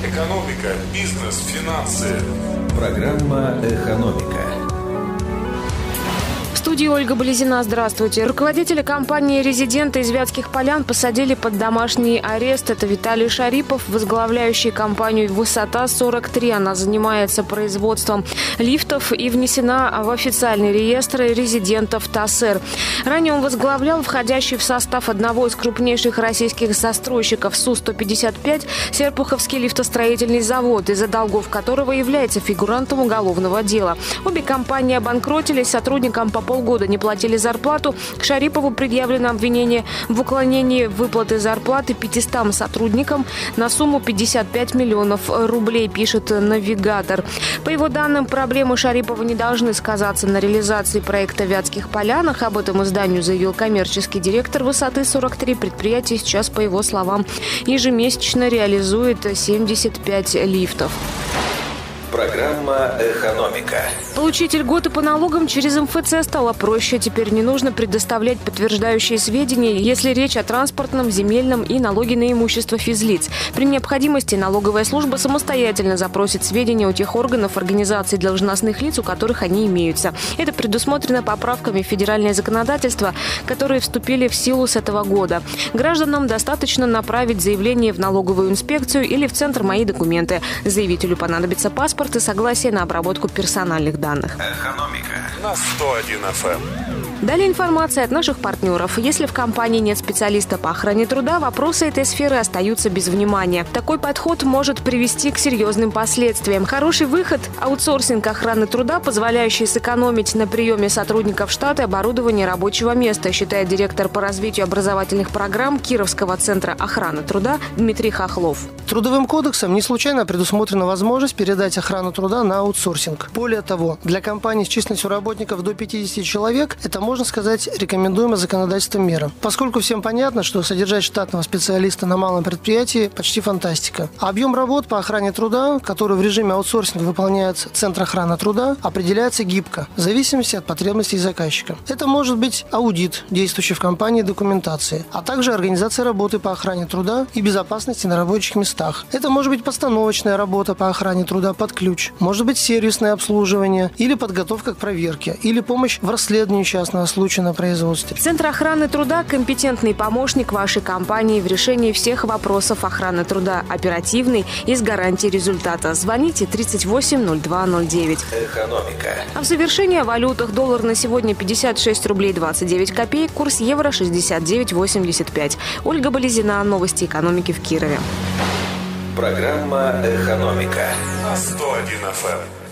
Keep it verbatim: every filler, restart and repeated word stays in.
Экономика, бизнес, финансы. Программа «Экономика». В студии Ольга Болезина. Здравствуйте. Руководителя компании «Резиденты» из Вятских Полян посадили под домашний арест. Это Виталий Шарипов, возглавляющий компанию «Высота сорок три». Она занимается производством лифтов и внесена в официальный реестр резидентов ТАСЭР. Ранее он возглавлял входящий в состав одного из крупнейших российских застройщиков Су сто пятьдесят пять Серпуховский лифтостроительный завод, из-за долгов которого является фигурантом уголовного дела. Обе компании обанкротились, сотрудникам по полгода не платили зарплату. К Шарипову предъявлено обвинение в уклонении выплаты зарплаты пятистам сотрудникам на сумму пятьдесят пять миллионов рублей, пишет «Навигатор». По его данным, проблемы Шарипова не должны сказаться на реализации проекта в Вятских Полянах. Об этом изданию заявил коммерческий директор «Высоты сорок три». Предприятие сейчас, по его словам, ежемесячно реализует семьдесят пять лифтов. Программа «Экономика». Получить льготы по налогам через эм эф цэ стало проще. Теперь не нужно предоставлять подтверждающие сведения, если речь о транспортном, земельном и налоге на имущество физлиц. При необходимости налоговая служба самостоятельно запросит сведения у тех органов, организаций, должностных лиц, у которых они имеются. Это предусмотрено поправками в федеральное законодательство, которые вступили в силу с этого года. Гражданам достаточно направить заявление в налоговую инспекцию или в центр «Мои документы». Заявителю понадобится паспорт и согласие на обработку персональных данных. Экономика На сто один эф эм. Далее информация от наших партнеров. Если в компании нет специалиста по охране труда, вопросы этой сферы остаются без внимания. Такой подход может привести к серьезным последствиям. Хороший выход – аутсорсинг охраны труда, позволяющий сэкономить на приеме сотрудников штата и оборудования рабочего места, считает директор по развитию образовательных программ Кировского центра охраны труда Дмитрий Хохлов. Трудовым кодексом не случайно предусмотрена возможность передать охрану труда на аутсорсинг. Более того, для компаний с численностью работников до пятидесяти человек это, можно сказать, рекомендуемая законодательством мера. Поскольку всем понятно, что содержать штатного специалиста на малом предприятии почти фантастика. А объем работ по охране труда, который в режиме аутсорсинга выполняет Центр охраны труда, определяется гибко, в зависимости от потребностей заказчика. Это может быть аудит, действующий в компании документации, а также организация работы по охране труда и безопасности на рабочих местах. Это может быть постановочная работа по охране труда под ключ, может быть сервисное обслуживание или подготовка к проверке, или помощь в расследовании частного случая на производстве. Центр охраны труда – компетентный помощник вашей компании в решении всех вопросов охраны труда, оперативный и с гарантией результата. Звоните тридцать восемь ноль два ноль девять. «Экономика». А в завершении о валютах. Доллар на сегодня пятьдесят шесть рублей двадцать девять копеек, курс евро шестьдесят девять восемьдесят пять. Ольга Болезина. Новости экономики в Кирове. Программа «Экономика» На сто один эф эм.